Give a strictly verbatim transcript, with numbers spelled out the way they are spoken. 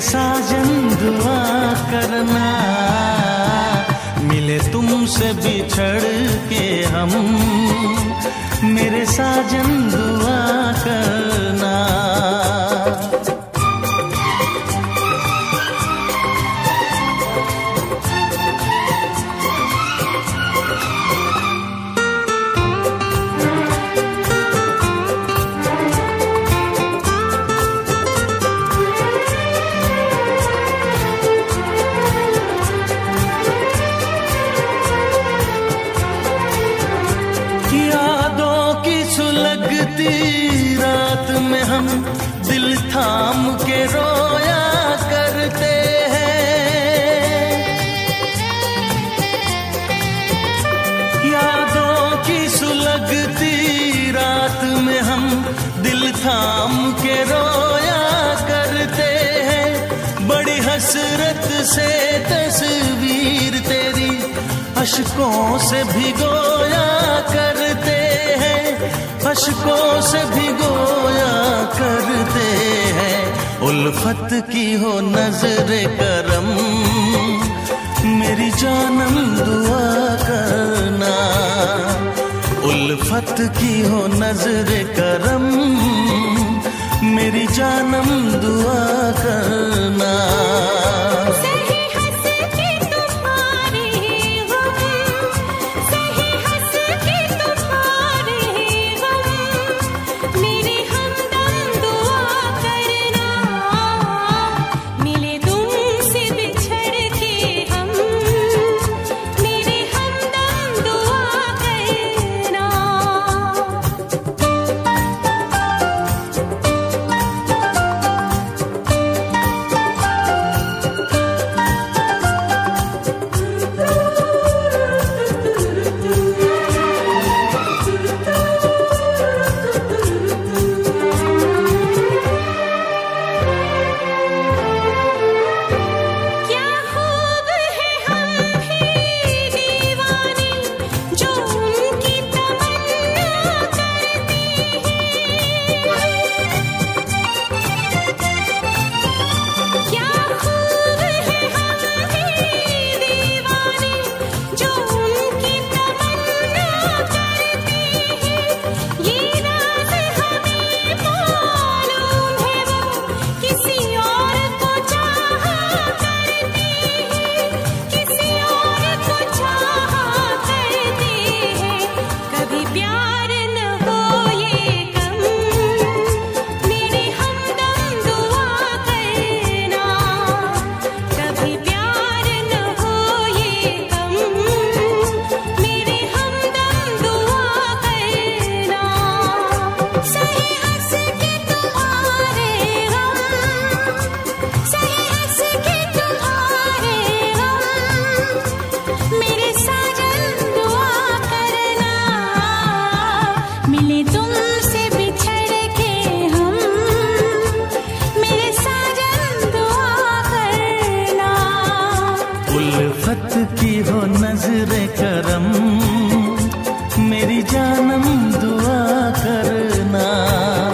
साजन दुआ करना, मिले तुमसे बिछड़ के हम, मेरे साजन दुआ करना। रात में हम दिल थाम के रोया करते हैं, यादों की सुलगती रात में हम दिल थाम के रोया करते हैं। बड़ी हसरत से तस्वीर तेरी अश्कों से भिगोया करते हैं, अश्कों से भिगोया करते हैं। उल्फत की हो नजर करम, मेरी जानम दुआ करना। उल्फत की हो नजर करम, मेरी जानम दुआ करना। उल्फत की हो नजरे करम, मेरी जानम दुआ करना।